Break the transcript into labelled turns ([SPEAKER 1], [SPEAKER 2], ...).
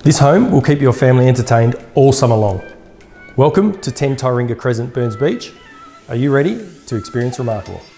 [SPEAKER 1] This home will keep your family entertained all summer long. Welcome to 10 Taringa Crescent, Burns Beach. Are you ready to experience remarkable?